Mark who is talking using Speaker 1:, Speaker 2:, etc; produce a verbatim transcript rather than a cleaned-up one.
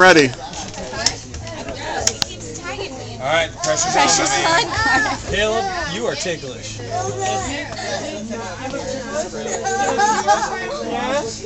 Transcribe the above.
Speaker 1: Ready.
Speaker 2: All right, pressure's
Speaker 3: Precious
Speaker 2: on,
Speaker 3: fun
Speaker 2: baby.
Speaker 3: card.
Speaker 2: Caleb, you are ticklish.
Speaker 4: Yes.